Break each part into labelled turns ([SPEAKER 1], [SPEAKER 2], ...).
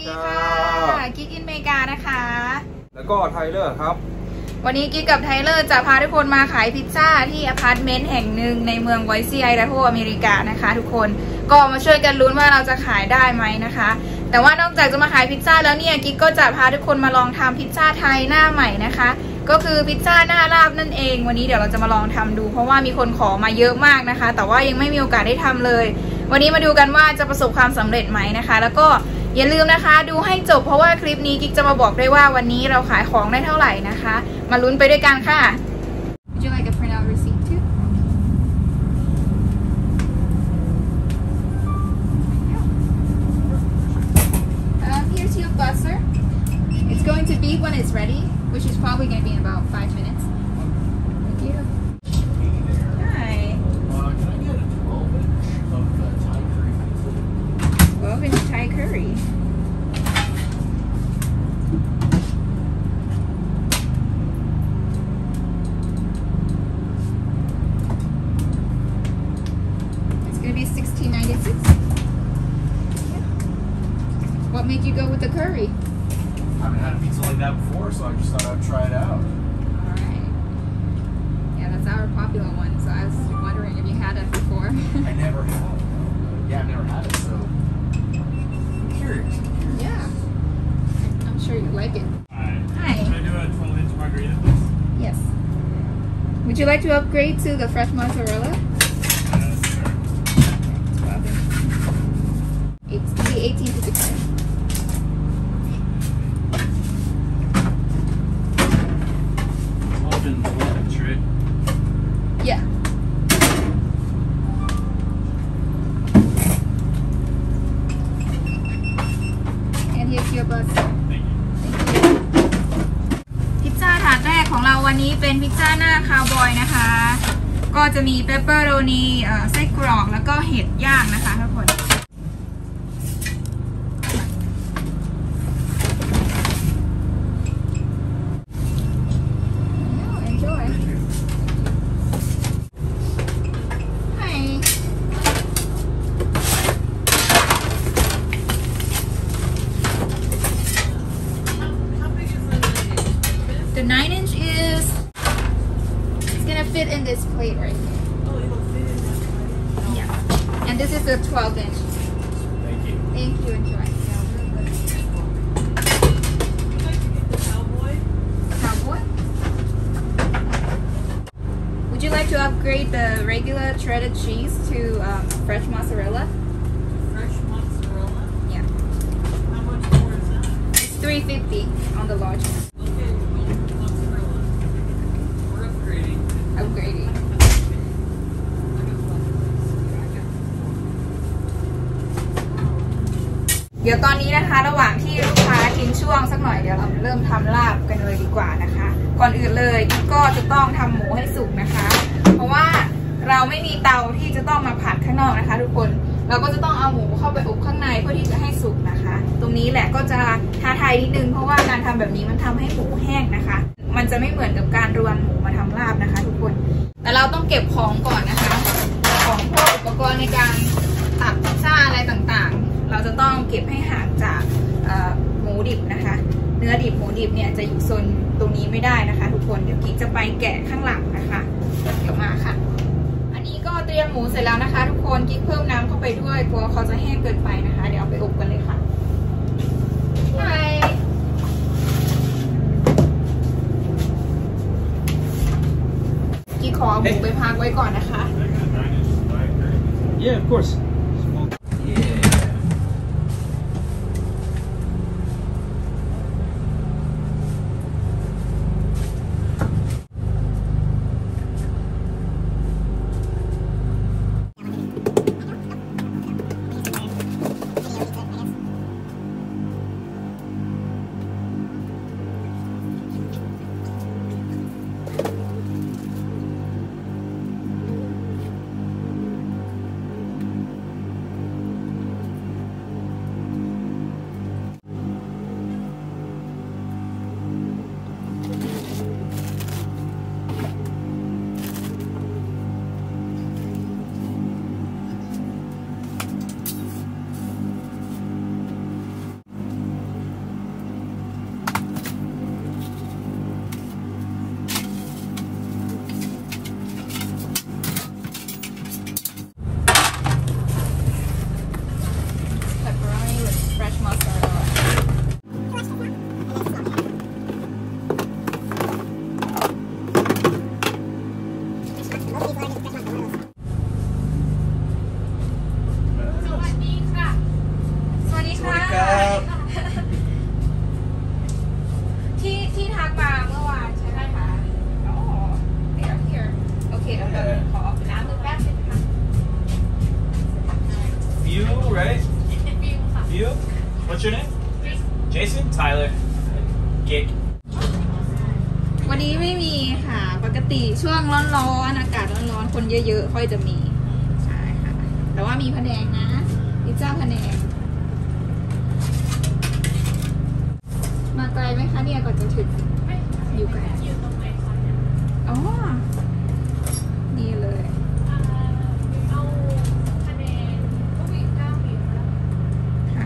[SPEAKER 1] ดีค่ะกิ๊กอินเมกานะคะ
[SPEAKER 2] แล้วก็ไทเลอร์ครับ
[SPEAKER 1] วันนี้กิ๊กกับไทเลอร์จะพาทุกคนมาขายพิซซ่าที่อพาร์ตเมนต์แห่งหนึ่งในเมืองไวซีไอดาโฮอเมริกานะคะทุกคนก็มาช่วยกันลุ้นว่าเราจะขายได้ไหมนะคะแต่ว่านอกจากจะมาขายพิซซ่าแล้วเนี่ยกิ๊กก็จะพาทุกคนมาลองทำพิซซ่าไทยหน้าใหม่นะคะก็คือพิซซ่าหน้าราบนั่นเองวันนี้เดี๋ยวเราจะมาลองทำดูเพราะว่ามีคนขอมาเยอะมากนะคะแต่ว่ายังไม่มีโอกาสได้ทำเลยวันนี้มาดูกันว่าจะประสบความสำเร็จไหมนะคะแล้วก็อย่าลืมนะคะดูให้จบเพราะว่าคลิปนี้กิ๊กจะมาบอกได้ว่าวันนี้เราขายของได้เท่าไหร่นะคะมาลุ้นไปด้วยกันค่ะ Would you like a printout receipt too? Here's your buzzer. It's going to beep when it's ready, which is probably going to be in about 5 minutes. Thank you. Hi.
[SPEAKER 3] Can I get a 12-inch of Thai curry pizza?
[SPEAKER 1] 12-inch Thai curry. It's going to be $16.96. Yeah. What made you go with the curry?
[SPEAKER 3] I haven't had a pizza like that before, so I just thought I'd try it out.
[SPEAKER 1] Alright. Yeah, that's our popular one, so I was wondering if you had it before.
[SPEAKER 3] I never have. Yeah, I've never had it, so I'm curious.
[SPEAKER 1] Yeah. I'm sure you like it.
[SPEAKER 4] Hi.
[SPEAKER 1] Hi.
[SPEAKER 4] Can I do a 12-inch margarita, please?
[SPEAKER 1] Yes. Would you like to upgrade to the fresh mozzarella?
[SPEAKER 4] Sure.
[SPEAKER 1] 12 inch. It's 18 to 16. Yeah. And here's your bus.
[SPEAKER 4] Thank you.
[SPEAKER 1] พิซซ่าถาดแรกของเราวันนี้เป็นพิซซ่าหน้าคาวบอยนะคะ ก็จะมีเปปเปอโรนีไส้กรอกแล้วก็เห็ดย่างนะคะทุกคน Enjoy. Hi. The 9-inch is it's gonna fit in this plate right here.
[SPEAKER 4] Oh, it'll fit in that way.
[SPEAKER 1] Yeah. And this is the 12-inch.
[SPEAKER 4] Thank you.
[SPEAKER 1] Thank you. Enjoy. Cowboy. Would you like to upgrade the regular shredded cheese to fresh mozzarella?
[SPEAKER 5] Fresh mozzarella?
[SPEAKER 1] Yeah.
[SPEAKER 5] How much more is that?
[SPEAKER 1] It's $3.50 on the large one.
[SPEAKER 5] Okay, mozzarella. We're upgrading.
[SPEAKER 1] Upgrading.
[SPEAKER 5] I got one.
[SPEAKER 1] เดี๋ยวตอนนี้นะคะระหว่างที่ลูกค้าทิ้งช่วงสักหน่อยเดี๋ยวเราเริ่มทำลาบกันเลยดีกว่านะคะก่อนอื่นเลยก็จะต้องทำหมูให้สุกนะคะเพราะว่าเราไม่มีเตาที่จะต้องมาผัดข้างนอกนะคะทุกคนเราก็จะต้องเอาหมูเข้าไปอบข้างในเพื่อที่จะให้สุกนะคะตรงนี้แหละก็จะท้าทายนิดนึงเพราะว่าการทำแบบนี้มันทำให้หมูแห้งนะคะมันจะไม่เหมือนกับการรวนหมูมาทำลาบนะคะทุกคนแต่เราต้องเก็บของก่อนนะคะของพวกอุปกรณ์ในการตัดพิซซ่าอะไรต่างๆเราจะต้องเก็บให้ห่างจากหมูดิบนะคะเนื้อดิบหมูดิบเนี่ยจะอยู่โซนตรงนี้ไม่ได้นะคะทุกคนเดี๋ยวกิ๊กจะไปแกะข้างหลังนะคะเดี๋ยวมาค่ะอันนี้ก็เตรียมหมูเสร็จแล้วนะคะทุกคนกิ๊กเพิ่มน้ำเข้าไปด้วยกลัวเขาจะแห้งเกินไปนะคะเดี๋ยวเอาไปอบกันเลยค่ะไปกิ๊กขอหมูไปพักไว้ก่อนนะคะ
[SPEAKER 2] Yeah, of course.
[SPEAKER 3] Yeah.
[SPEAKER 1] นี้ไม่มีค่ะ ปกติช่วงร้อนๆอากาศร้อนๆคนเยอะๆค่อยจะมีใช่ค่ะแต่ว่ามีพะแนงนะพิซซ่าพะแนงมาไกลไหมคะเนี่ยก่อนจะถึงอยู่ไกลอ๋อดีเลยค่ะ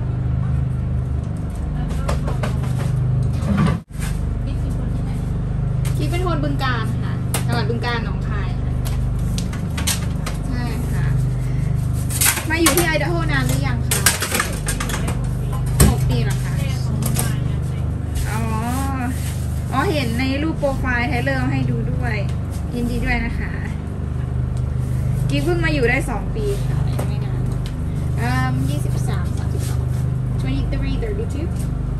[SPEAKER 1] คิดเป็นคนบึงกาฬค่ะจังหวัดบึงกาฬหนองคายค่ะใช่ค่ะมาอยู่ที่ไอดาโฮนานหรือยังคะ6 ปีเหรอคะอ๋อเห็นในรูปโปรไฟล์ไทเลอร์ให้ดูด้วยยินดีด้วยนะคะกิ๊กเพิ่งมาอยู่ได้2 ปีค่ะไม่นาน23 32 23 32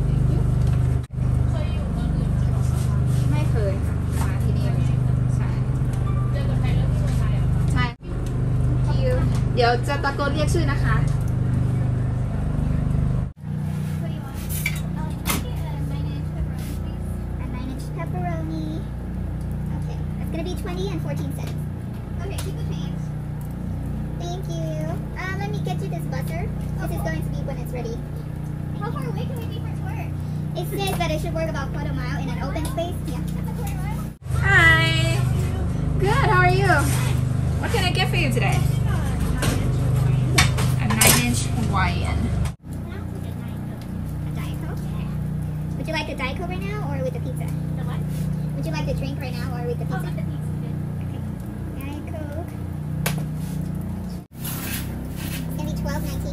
[SPEAKER 1] ไม่เคยค่ะมาที่นี่ใช่ใช่คิวเดี๋ยวจะตะโกนเรียกชื่อนะคะ
[SPEAKER 6] Pepperoni. Okay, that's gonna be 20 and 14 cents. Okay, keep the change. Thank you. Let me get you this butter. This is going to be when it's ready. How far away can we be from work? It says that it should work about 1/4 mile in an open space. Yeah, that's a 1/4 mile.
[SPEAKER 1] Hi. Good. How are you? What can I get for you today? A 9-inch Hawaiian.
[SPEAKER 6] A Diet Coke. Would you like the Diet Coke right now or with the pizza? The what? Would you like the drink right now or with the pizza? Oh, with the pizza. Okay. Diet Coke. It's gonna be $12.19.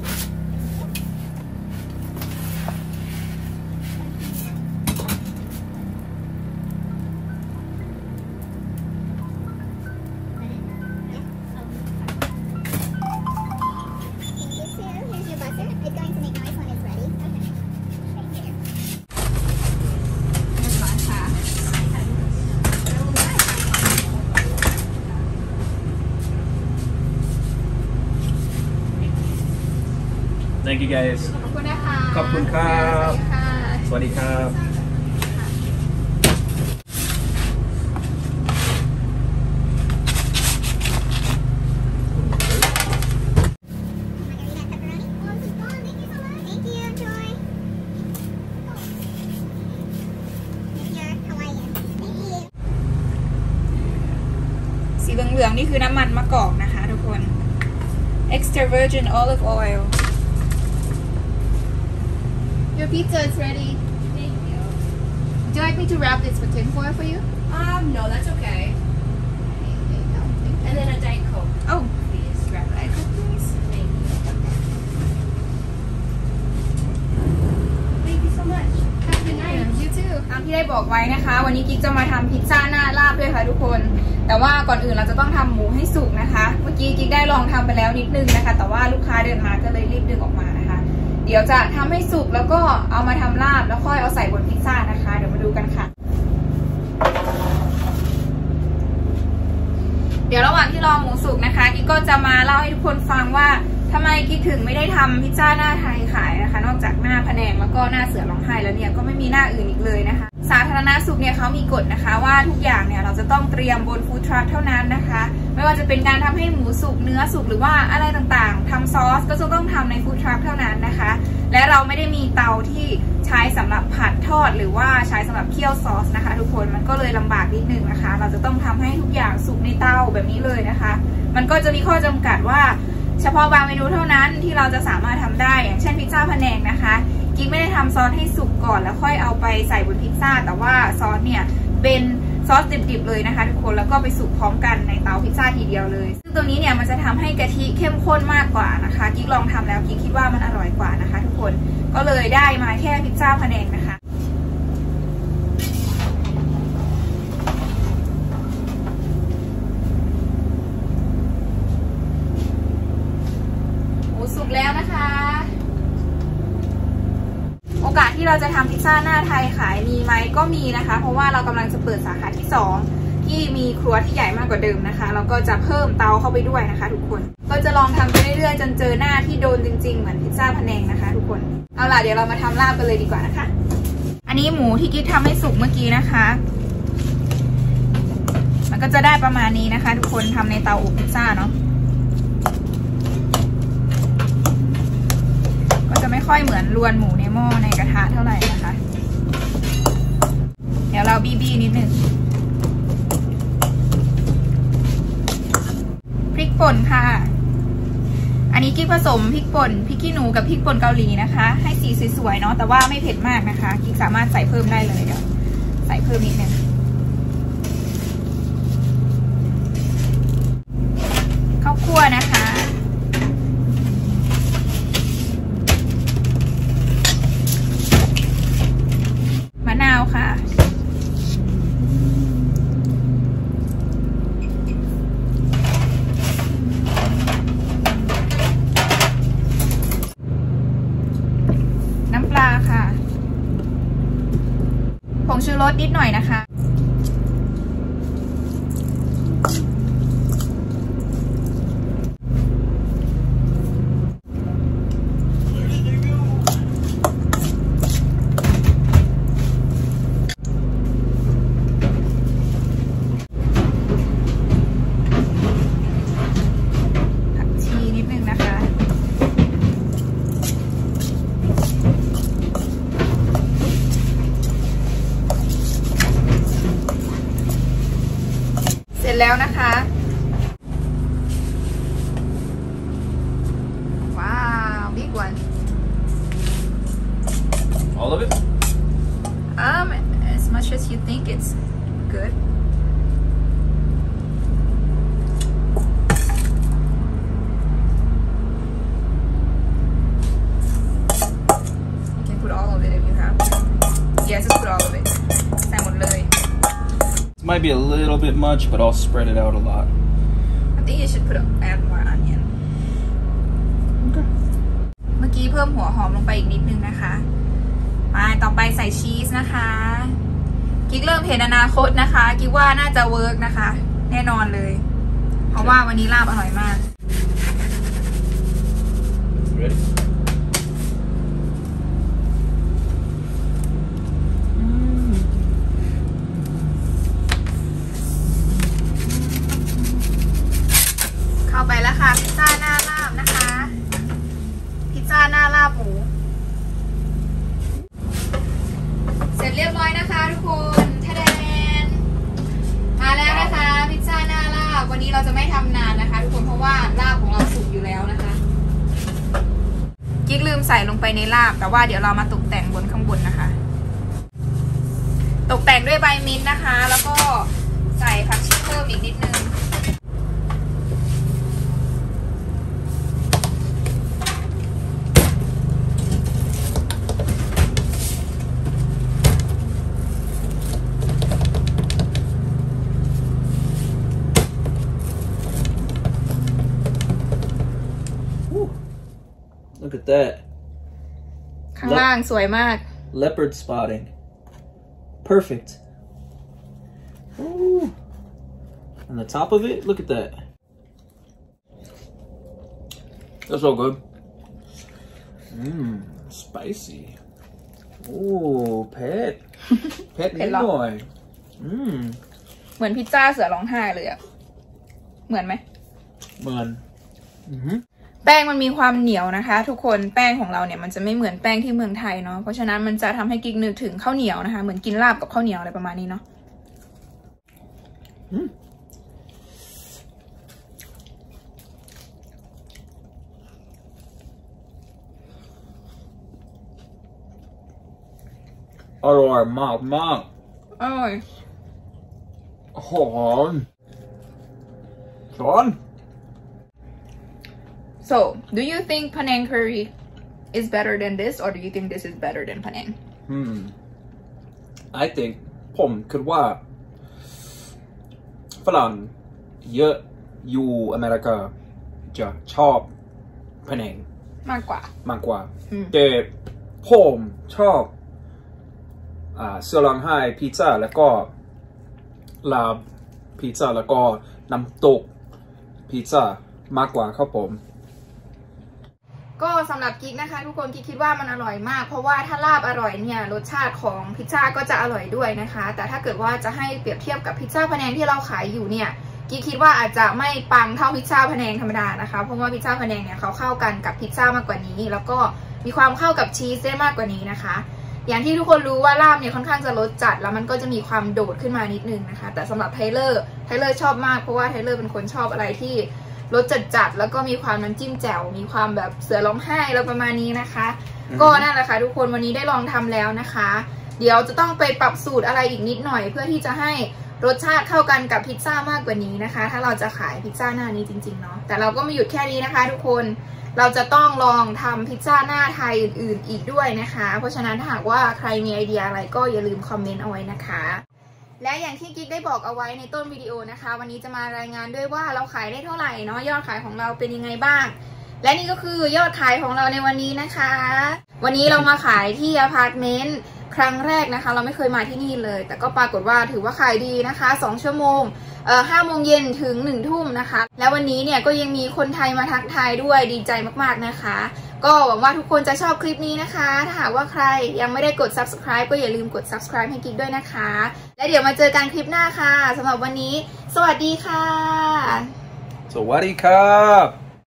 [SPEAKER 6] Here's your butter. It's going to make noise when it's ready. Okay. Right here.
[SPEAKER 1] เรียบร้อยค่ะ
[SPEAKER 2] Thank you guys
[SPEAKER 1] ขอบคุณนะคะ
[SPEAKER 2] ขอบคุณครับ
[SPEAKER 1] สวัสดีค่ะ
[SPEAKER 2] สวัสดีครับ
[SPEAKER 6] Margarita pepperoni. Oh, this is gone. Thank you so much. Thank you, Joy. Here's your Hawaiian. Thank you.
[SPEAKER 1] สีเหลืองๆนี่คือน้ำมันมะกอกนะคะทุกคน extra virgin olive oil Your pizza is ready.
[SPEAKER 7] Thank you.
[SPEAKER 1] Would you like me to wrap this with tin foil for you?
[SPEAKER 7] No, that's okay. And then a Diet Coke,
[SPEAKER 1] Oh,
[SPEAKER 7] please.
[SPEAKER 1] grab that please.
[SPEAKER 7] Thank you. Thank you so much. Have a good night.
[SPEAKER 1] You too. ตามที่ได้บอกไว้นะคะ วันนี้กิ๊กจะมาทำพิซซ่าหน้าราบด้วยค่ะทุกคน แต่ว่าก่อนอื่นเราจะต้องทำหมูให้สุกนะคะ เมื่อกี้กิ๊กได้ลองทำไปแล้วนิดนึงนะคะ แต่ว่าลูกค้าเดินมาก็เลยรีบดึงออกมานะคะ เดี๋ยวจะทำให้สุกแล้วก็เอามาทำลาบแล้วค่อยเอาใส่บนพิซซ่านะคะ เดี๋ยวมาดูกันค่ะ เดี๋ยวระหว่างที่รอหมูสุกนะคะกิ๊กก็จะมาเล่าให้ทุกคนฟังว่าทำไมกิ๊กถึงไม่ได้ทำพิซซ่าหน้าไทยขายนะคะ นอกจากหน้าพะแนงแล้วก็หน้าเสือร้องไห้แล้วเนี่ยก็ไม่มีหน้าอื่นอีกเลยนะคะ สาธารณสุขเนี่ยเขามีกฎนะคะว่าทุกอย่างเนี่ยเราจะต้องเตรียมบนฟู้ดทรัคเท่านั้นนะคะ ไม่ว่าจะเป็นการทำให้หมูสุกเนื้อสุกหรือว่าอะไรต่างๆทำซอสก็จะต้องทำในฟู้ดทรัคเท่านั้นนะคะ และเราไม่ได้มีเตาที่ใช้สำหรับผัดทอดหรือว่าใช้สำหรับเคี่ยวซอสนะคะ ทุกคนมันก็เลยลำบากนิดนึงนะคะ เราจะต้องทำให้ทุกอย่างสุกในเตาแบบนี้เลยนะคะ มันก็จะมีข้อจำกัดว่าเฉพาะบางเมนูเท่านั้นที่เราจะสามารถทำได้อย่างเช่นพิซซ่าพะแนงนะคะกิ๊กไม่ได้ทำซอสให้สุกก่อนแล้วค่อยเอาไปใส่บนพิซซ่าแต่ว่าซอสเนี่ยเป็นซอสดิบๆเลยนะคะทุกคนแล้วก็ไปสุกพร้อมกันในเตาพิซซ่าทีเดียวเลยซึ่งตัวนี้เนี่ยมันจะทำให้กะทิเข้มข้นมากกว่านะคะกิ๊กลองทำแล้วกิ๊กคิดว่ามันอร่อยกว่านะคะทุกคนก็เลยได้มาแค่พิซซ่าพะแนงนะคะหมูสุกแล้วนะคะโอกาสที่เราจะทำพิซซ่าหน้าไทยขายมีไหมก็มีนะคะเพราะว่าเรากำลังจะเปิดสาขาที่2ที่มีครัวที่ใหญ่มากกว่าเดิมนะคะเราก็จะเพิ่มเตาเข้าไปด้วยนะคะทุกคนก็จะลองทำไปเรื่อยๆจนเจอหน้าที่โดนจริงๆเหมือนพิซซ่าพะแนงนะคะทุกคนเอาล่ะเดี๋ยวเรามาทำลาบกันเลยดีกว่านะคะอันนี้หมูที่กิ๊กทำให้สุกเมื่อกี้นะคะก็จะได้ประมาณนี้นะคะทุกคนทำในเตาอบพิซซ่าเนาะก็จะไม่ค่อยเหมือนรวนหมูในหม้อในกระทะเท่าไหร่นะคะเดี๋ยวเราบี้นิดนึงพริกป่นค่ะอันนี้กิ๊กผสมพริกป่นพริกขี้หนูกับพริกป่นเกาหลีนะคะให้สีสวยๆเนาะแต่ว่าไม่เผ็ดมากนะคะกิ๊กสามารถใส่เพิ่มได้เลยเดี๋ยวใส่เพิ่มนิดนึงข้าวคั่วนะคะมะนาวค่ะน้ำปลาค่ะผงชูรสนิดหน่อยนะคะเสร็จแล้วนะคะว้าว big one
[SPEAKER 2] All of it?
[SPEAKER 1] As much as you think it's good you can put all of it if you have to yeah just put all of it ใส่หมดเลย
[SPEAKER 2] Might be a little bit much, but I'll spread it out a lot.
[SPEAKER 1] I think you should add more onion.
[SPEAKER 2] Okay.
[SPEAKER 1] เมื่อกี้เพิ่มหัวหอมลงไปอีกนิดนึงนะคะมาต่อไปใส่ชีสนะคะกิ๊กเริ่มเห็นอนาคตนะคะกิ๊กว่าน่าจะเวิร์กนะคะแน่นอนเลยเพราะว่าวันนี้ลาบอร่อยมาก
[SPEAKER 2] Ready?
[SPEAKER 1] เข้าไปแล้วค่ะพิซซ่าหน้าลาบนะคะพิซซ่าหน้าลาบหมูเสร็จเรียบร้อยนะคะทุกคนทะแดนมาแล้วนะคะพิซซ่าหน้าลาบวันนี้เราจะไม่ทำนานนะคะทุกคนเพราะว่าลาบของเราสุกอยู่แล้วนะคะกิ๊กลืมใส่ลงไปในลาบแต่ว่าเดี๋ยวเรามาตกแต่งบนข้างบนนะคะตกแต่งด้วยใบมิ้นท์นะคะแล้วก็ใส่ผักชีเพิ่มอีกนิดนึง
[SPEAKER 2] Look at that.
[SPEAKER 1] ข้างล่างสวยมาก
[SPEAKER 2] Leopard spotting. Perfect. Ooh. On the top of it, look at that. That's so good. Mmm, spicy. Ooh, pet. Pet boy. Mmm.
[SPEAKER 1] เหมือนพิซซ่าเสือร้องไห้เลยอะเหมือนไหม
[SPEAKER 2] เหมือน
[SPEAKER 1] แป้งมันมีความเหนียวนะคะทุกคนแป้งของเราเนี่ยมันจะไม่เหมือนแป้งที่เมืองไทยเนาะเพราะฉะนั้นมันจะทำให้กิ๊กนึกถึงข้าวเหนียวนะคะเหมือนกินลาบกับข้าวเหนียวอะไรประมาณนี้เนาะ
[SPEAKER 2] อร่อยมากมาก
[SPEAKER 1] อร่อย
[SPEAKER 2] หอมช้อน
[SPEAKER 1] So, do you think Penang curry is better than this, or do you think this is better than Penang?
[SPEAKER 2] I think ผมคิดว่าฝรั่งเยอะอยู่อเมริกาจะชอบพะแนง
[SPEAKER 1] มากกว่า
[SPEAKER 2] แต่ผมชอบเสือร้องไห้พิซซ่าแล้วก็ลาบพิซซ่าแล้วก็น้ำตกพิซซ่ามากกว่าครับผม
[SPEAKER 1] ก็สำหรับกิ๊กนะคะทุกคนกิ๊กคิดว่ามันอร่อยมากเพราะว่าถ้าลาบอร่อยเนี่ยรสชาติของพิซซ่าก็จะอร่อยด้วยนะคะแต่ถ้าเกิดว่าจะให้เปรียบเทียบกับพิซซ่าพะแนงที่เราขายอยู่เนี่ยกิ๊กคิดว่าอาจจะไม่ปังเท่าพิซซ่าพะแนงธรรมดานะคะเพราะว่าพิซซ่าพะแนงเนี่ยเขาเข้ากันกับพิซซ่ามากกว่านี้แล้วก็มีความเข้ากับชีสได้มากกว่านี้นะคะอย่างที่ทุกคนรู้ว่าลาบเนี่ยค่อนข้างจะรสจัดแล้วมันก็จะมีความโดดขึ้นมานิดนึงนะคะแต่สำหรับไทเลอร์ชอบมากเพราะว่าไทเลอร์เป็นคนชอบอะไรที่รสจัดแล้วก็มีความน้ำจิ้มแจ่วมีความแบบเสือร้องไห้แล้วประมาณนี้นะคะก็นั่นแหละค่ะทุกคนวันนี้ได้ลองทำแล้วนะคะเดี๋ยวจะต้องไปปรับสูตรอะไรอีกนิดหน่อยเพื่อที่จะให้รสชาติเข้ากันกับพิซซ่ามากกว่านี้นะคะถ้าเราจะขายพิซซ่าหน้านี้จริงๆเนาะแต่เราก็ไม่หยุดแค่นี้นะคะทุกคนเราจะต้องลองทำพิซซ่าหน้าไทยอื่นๆอีกด้วยนะคะเพราะฉะนั้นถ้าหากว่าใครมีไอเดียอะไรก็อย่าลืมคอมเมนต์เอาไว้นะคะและอย่างที่กิ๊กได้บอกเอาไว้ในต้นวิดีโอนะคะวันนี้จะมารายงานด้วยว่าเราขายได้เท่าไหร่เนาะยอดขายของเราเป็นยังไงบ้างและนี่ก็คือยอดขายของเราในวันนี้นะคะวันนี้เรามาขายที่อพาร์ตเมนต์ครั้งแรกนะคะเราไม่เคยมาที่นี่เลยแต่ก็ปรากฏว่าถือว่าขายดีนะคะ2 ชั่วโมง5 โมงเย็นถึง1 ทุ่มนะคะแล้ววันนี้เนี่ยก็ยังมีคนไทยมาทักทายด้วยดีใจมากๆนะคะก็หวังว่าทุกคนจะชอบคลิปนี้นะคะถ้าหากว่าใครยังไม่ได้กด subscribe ก็อย่าลืมกด subscribe ให้กิ๊กด้วยนะคะและเดี๋ยวมาเจอกันคลิปหน้าค่ะสำหรับวันนี้สวัสดีค่ะ
[SPEAKER 2] สวัสดีครับ